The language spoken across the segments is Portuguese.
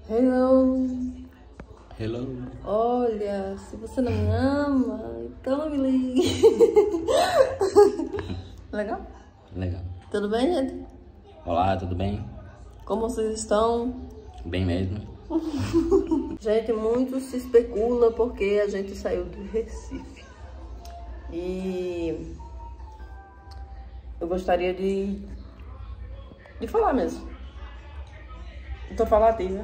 Hello. Hello. Olha, se você não me ama, então não me ligue. Legal? Legal. Tudo bem, gente? Olá, tudo bem? Como vocês estão? Bem mesmo. Gente, muito se especula porque a gente saiu do Recife. E eu gostaria de falar mesmo. Eu tô falativa.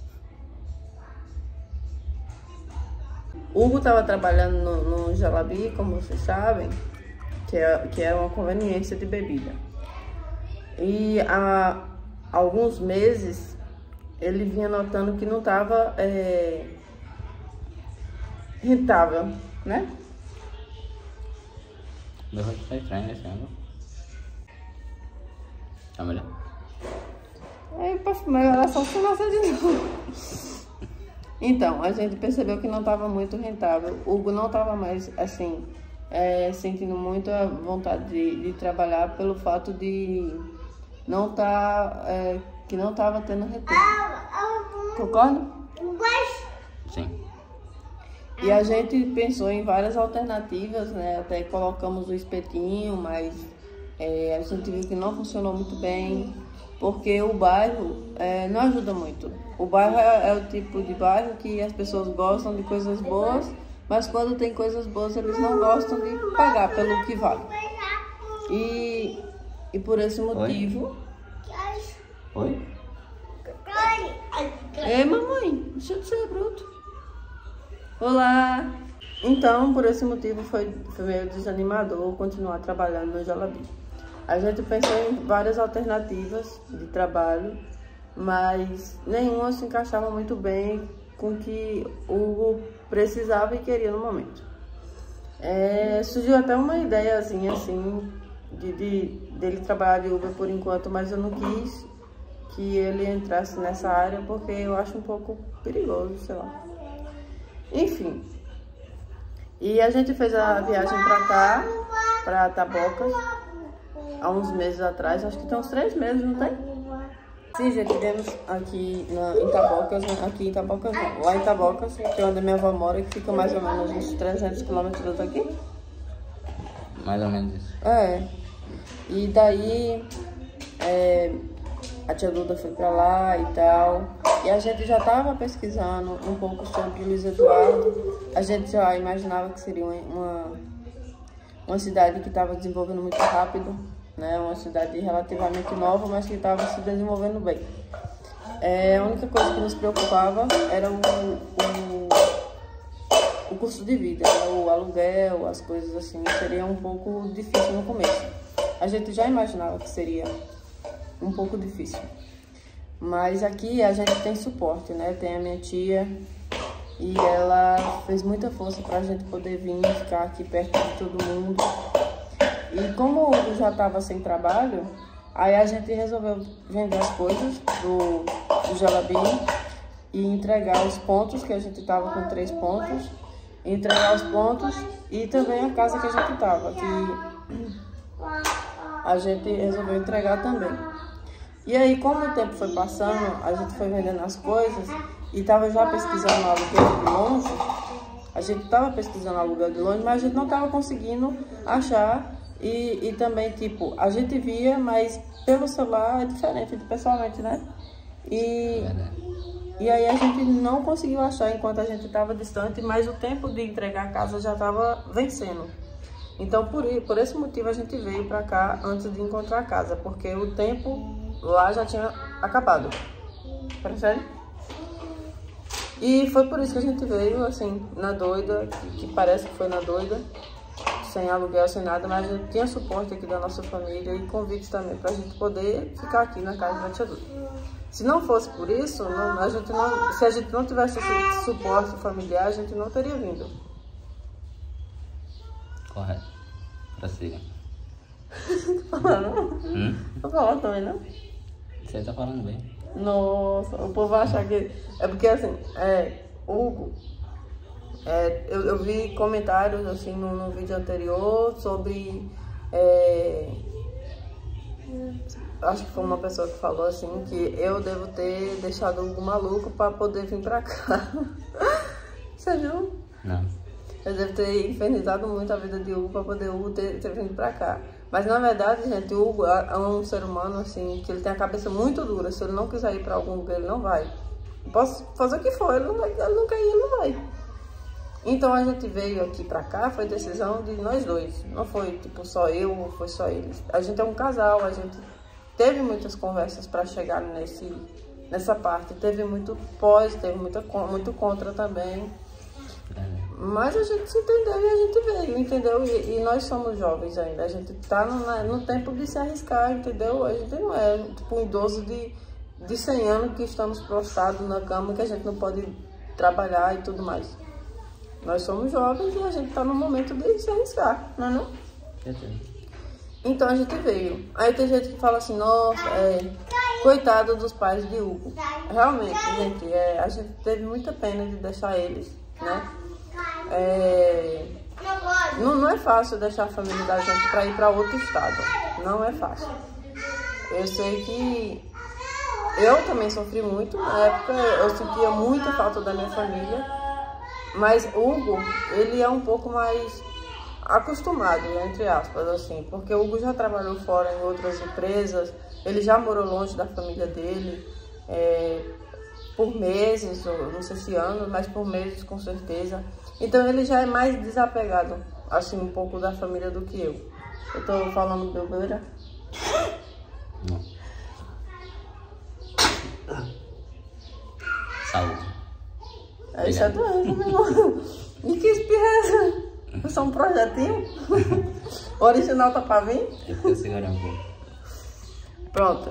Hugo estava trabalhando no Jalabi, como vocês sabem, que é uma conveniência de bebida. E há alguns meses ele vinha notando que não estava rentável, né? Meu rosto tá estranho esse ano. Tá melhor? Aí pra melhorar só se nascer de novo. Então, a gente percebeu que não estava muito rentável. O Hugo não estava mais, assim, sentindo muita vontade de trabalhar pelo fato de não estar, que não estava tendo retorno. Concorda? Sim. E a gente pensou em várias alternativas, né? Até colocamos o espetinho, mas a gente viu que não funcionou muito bem, porque o bairro não ajuda muito. O bairro é o tipo de bairro que as pessoas gostam de coisas boas, mas quando tem coisas boas eles não gostam de pagar pelo que vale. E por esse motivo... Oi? Ei, mamãe, deixa de ser bruto. Olá! Então, por esse motivo foi meio desanimador continuar trabalhando no Jalabi. A gente pensou em várias alternativas de trabalho, mas nenhuma se encaixava muito bem com o que o Hugo precisava e queria no momento. Surgiu até uma ideiazinha assim dele trabalhar de Uber por enquanto, mas eu não quis que ele entrasse nessa área porque eu acho um pouco perigoso, sei lá. Enfim, e a gente fez a viagem pra cá, pra Tabocas, há uns meses atrás, acho que tem uns 3 meses, não tem? Sim, gente, viemos aqui em Tabocas, aqui em Tabocas não, lá em Tabocas, que é onde minha avó mora, que fica mais ou menos uns 300 quilômetros daqui. Mais ou menos isso. E daí a tia Duda foi pra lá e tal, e a gente já tava pesquisando um pouco sobre Luiz Eduardo. A gente já imaginava que seria uma cidade que estava desenvolvendo muito rápido, né? Uma cidade relativamente nova, mas que estava se desenvolvendo bem. A única coisa que nos preocupava era o custo de vida, né? O aluguel, as coisas assim, seria um pouco difícil no começo. A gente já imaginava que seria um pouco difícil, mas aqui a gente tem suporte, né? Tem a minha tia e ela fez muita força pra gente poder vir ficar aqui perto de todo mundo. E como o Hugo já estava sem trabalho, aí a gente resolveu vender as coisas do Jalabi e entregar os pontos, que a gente tava com 3 pontos, entregar os pontos e também a casa que a gente tava, que a gente resolveu entregar também. E aí, como o tempo foi passando, a gente foi vendendo as coisas e tava já pesquisando aluguel de longe. A gente tava pesquisando aluguel de longe, mas a gente não tava conseguindo achar. E também, tipo, a gente via, mas pelo celular é diferente de pessoalmente, né? E aí a gente não conseguiu achar enquanto a gente estava distante, mas o tempo de entregar a casa já estava vencendo. Então, por esse motivo, a gente veio pra cá antes de encontrar a casa, porque o tempo lá já tinha acabado. Percebe? E foi por isso que a gente veio, assim, na doida, que parece que foi na doida, sem aluguel, sem nada, mas a gente tinha suporte aqui da nossa família e convite também pra gente poder ficar aqui na casa da tia Duda. Se não fosse por isso, se a gente não tivesse esse suporte familiar, a gente não teria vindo. Correto. Prossiga. Tá falando? Tô falando também, não? Você tá falando bem. Nossa, o povo vai achar que... É porque, assim, Hugo... eu vi comentários, assim, no vídeo anterior sobre... acho que foi uma pessoa que falou assim, que eu devo ter deixado o Hugo maluco pra poder vir pra cá. Você viu? Não. Eu devo ter infernizado muito a vida de Hugo pra poder o Hugo ter vindo pra cá. Mas na verdade, gente, o Hugo é um ser humano assim, que ele tem a cabeça muito dura. Se ele não quiser ir pra algum lugar, ele não vai. Posso fazer o que for, ele não quer ir, ele não vai. Então a gente veio aqui pra cá, foi decisão de nós dois. Não foi tipo só eu ou foi só eles. A gente é um casal, a gente teve muitas conversas pra chegar nessa parte. Teve muito pós, teve muito contra também. Mas a gente se entendeu e a gente veio, entendeu? E nós somos jovens ainda, a gente tá no tempo de se arriscar, entendeu? A gente não é tipo um idoso de 100 anos que estamos prostrados na cama, que a gente não pode trabalhar e tudo mais. Nós somos jovens e a gente tá no momento de se arriscar, não é não? Então a gente veio. Aí tem gente que fala assim, nossa, coitado dos pais de Hugo. Realmente, gente, a gente teve muita pena de deixar eles, né? Não é fácil deixar a família da gente para ir para outro estado. Não é fácil. Eu sei que eu também sofri muito. Na época eu sentia muita falta da minha família. Mas Hugo, ele é um pouco mais acostumado, entre aspas, assim. Porque o Hugo já trabalhou fora em outras empresas. Ele já morou longe da família dele. Por meses, ou não sei se anos, mas por meses com certeza. Então ele já é mais desapegado, assim, um pouco da família do que eu. Eu tô falando bobeira? Não. Saúde. Isso é doença, meu irmão. E que espirra é essa? É só um projetinho? O original tá pra vir? Eu vou segurar um pouco. Pronto,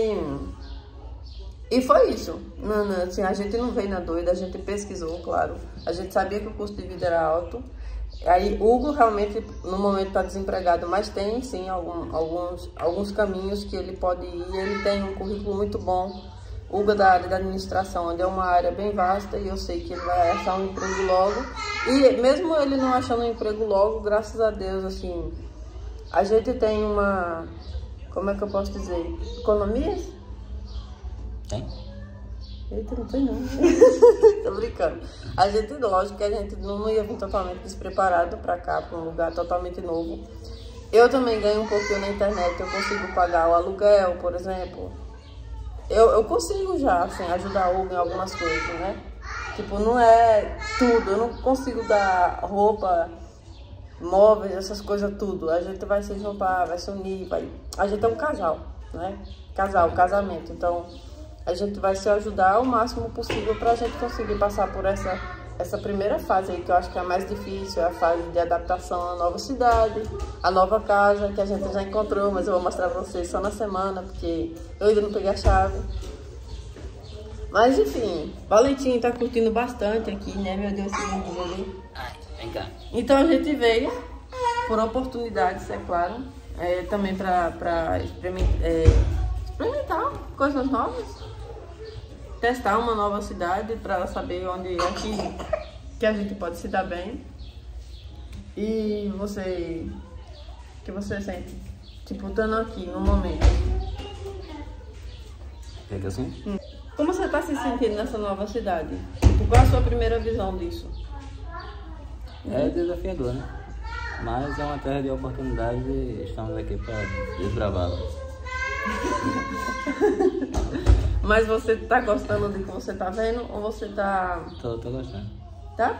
e foi isso. Assim, a gente não veio na doida, a gente pesquisou, claro. A gente sabia que o custo de vida era alto. Aí Hugo realmente, no momento, está desempregado, mas tem sim alguns caminhos que ele pode ir. Ele tem um currículo muito bom. Hugo é da área da administração, onde é uma área bem vasta, e eu sei que ele vai achar um emprego logo. E mesmo ele não achando um emprego logo, graças a Deus, assim, a gente tem uma, como é que eu posso dizer, economias? Tem? Eita, não tem não. Tô brincando. A gente, lógico que a gente não ia vir totalmente despreparado pra cá, pra um lugar totalmente novo. Eu também ganho um pouquinho na internet, eu consigo pagar o aluguel, por exemplo. Eu consigo já, assim, ajudar o Hugo em algumas coisas, né? Tipo, não é tudo, eu não consigo dar roupa, móveis, essas coisas tudo. A gente vai se juntar, vai se unir, a gente é um casal, né? Casamento, então a gente vai se ajudar o máximo possível pra gente conseguir passar por essa primeira fase aí, que eu acho que é a mais difícil, é a fase de adaptação à nova cidade, à nova casa, que a gente já encontrou, mas eu vou mostrar pra vocês só na semana, porque eu ainda não peguei a chave. Mas enfim, Valentim tá curtindo bastante aqui, né, meu Deus, segundo ali. Ai, vem cá. Então a gente veio, por oportunidades, é claro, também pra experimentar coisas novas. Testar uma nova cidade para saber onde é que a gente pode se dar bem. E você, o que você sente? Tipo, estando aqui no momento. Quer que eu sinta? Como você está se sentindo nessa nova cidade? Tipo, qual a sua primeira visão disso? É desafiador, né? Mas é uma terra de oportunidade e estamos aqui para desbravá-la. Mas você tá gostando do que você tá vendo ou você tá... Tô gostando. Tá?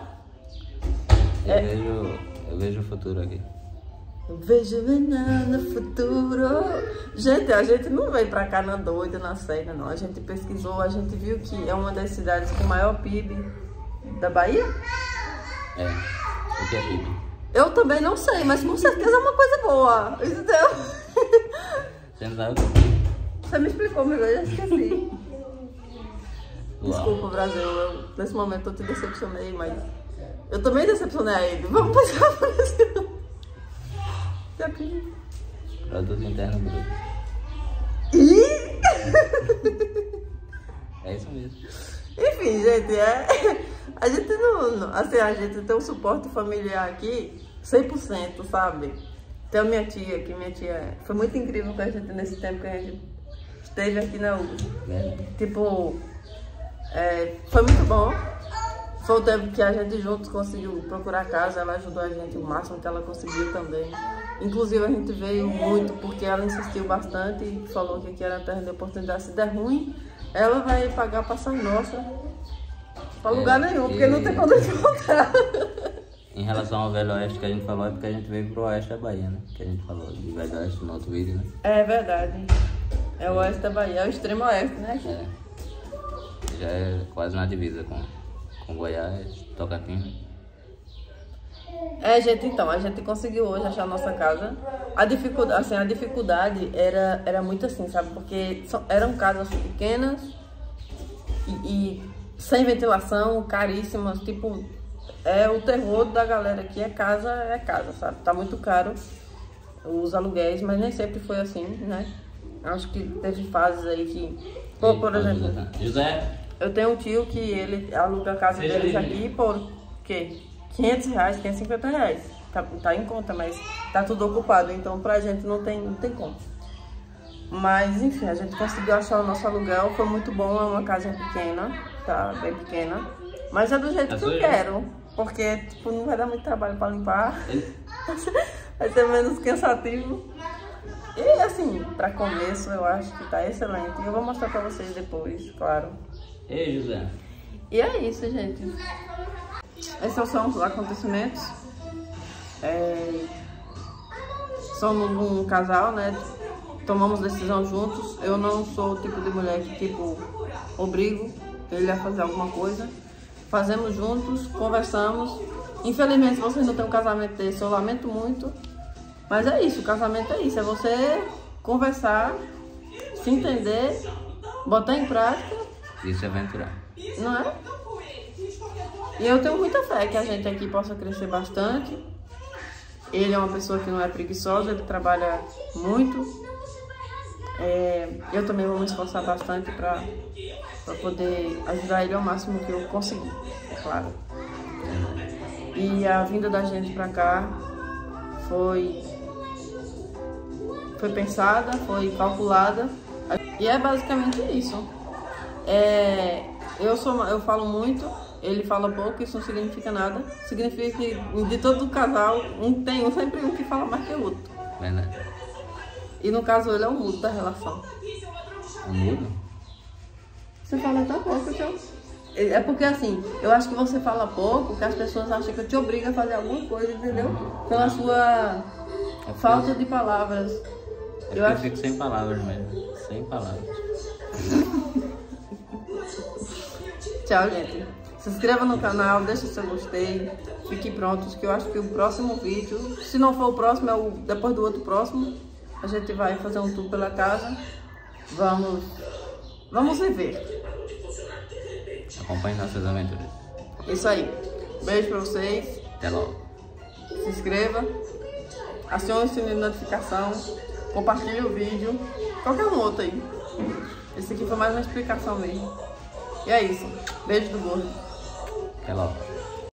Eu vejo o futuro aqui. Eu vejo no futuro. Gente, a gente não veio pra cá na doida, na cega, não. A gente pesquisou, a gente viu que é uma das cidades com maior PIB da Bahia. O que é PIB? Eu também não sei, mas com certeza é uma coisa boa. Entendeu? Você não sabe? Você me explicou, mas eu já esqueci. Uau. Desculpa, Brasil. Nesse momento eu te decepcionei, mas eu também decepcionei a ele. Vamos passar por isso. Produto interno bruto. Ih! É isso mesmo. Enfim, gente, a gente não... Assim, a gente tem um suporte familiar aqui 100%, sabe? Tem a minha tia, que minha tia foi muito incrível com a gente nesse tempo que a gente esteve aqui, né, Hugo? Verdade. Tipo, foi muito bom. Foi o tempo que a gente juntos conseguiu procurar casa, ela ajudou a gente o máximo que ela conseguiu também. Inclusive a gente veio muito porque ela insistiu bastante e falou que aqui era a terra de oportunidade. Se der ruim, ela vai pagar passagem nossa pra lugar nenhum, porque não tem quando voltar. Em relação ao Velho Oeste que a gente falou, é porque a gente veio pro Oeste da Bahia, né? Que a gente falou de Velho Oeste no outro vídeo, né? É verdade. É o Oeste da Bahia, é o extremo oeste, né? Já é quase na divisa com Goiás, Tocantins. Gente, então, a gente conseguiu hoje achar a nossa casa. A dificuldade era muito assim, sabe? Porque eram casas pequenas e sem ventilação, caríssimas. Tipo, o terror da galera aqui é casa, sabe? Tá muito caro os aluguéis, mas nem sempre foi assim, né? Acho que teve fases aí que... Pô, por exemplo, José, eu tenho um tio que ele aluga a casa deles aqui por quê? R$500, R$550. Tá em conta, mas tá tudo ocupado, então pra gente não tem como. Mas enfim, a gente conseguiu achar o nosso aluguel, foi muito bom, é uma casa pequena, tá bem pequena. Mas é do jeito que eu quero, porque tipo, não vai dar muito trabalho pra limpar, vai ser menos cansativo. E assim, pra começo eu acho que tá excelente. Eu vou mostrar pra vocês depois, claro. Ei, José. E é isso, gente. Esses são os acontecimentos. Somos um casal, né? Tomamos decisão juntos. Eu não sou o tipo de mulher que, tipo, obrigo ele a fazer alguma coisa. Fazemos juntos, conversamos. Infelizmente, se vocês não têm um casamento desse, eu lamento muito. Mas é isso, o casamento é isso. É você conversar, se entender, botar em prática. E se aventurar. Não é? E eu tenho muita fé que a gente aqui possa crescer bastante. Ele é uma pessoa que não é preguiçosa, ele trabalha muito. Eu também vou me esforçar bastante para poder ajudar ele ao máximo que eu conseguir, é claro. E a vinda da gente para cá foi pensada, foi calculada. E é basicamente isso. Eu falo muito, ele fala pouco, isso não significa nada. Significa que de todo o casal, tem sempre um que fala mais que o outro. Verdade. E no caso ele é o mudo da relação. O mudo? Você fala tão pouco, então. É porque assim, eu acho que você fala pouco, que as pessoas acham que eu te obrigo a fazer alguma coisa, entendeu? Pela sua falta de palavras. Eu fico sem palavras mesmo. Sem palavras. Tchau, gente. Se inscreva no canal, deixa seu gostei. Fiquem prontos, que eu acho que o próximo vídeo, se não for o próximo, é depois do outro próximo. A gente vai fazer um tour pela casa. Vamos viver. Acompanhe nossas aventuras. Isso aí. Beijo pra vocês. Até logo. Se inscreva. Acione o sininho de notificação. Compartilhe o vídeo. Qualquer um outro aí. Esse aqui foi mais uma explicação mesmo. E é isso. Beijo do gordo. Até logo.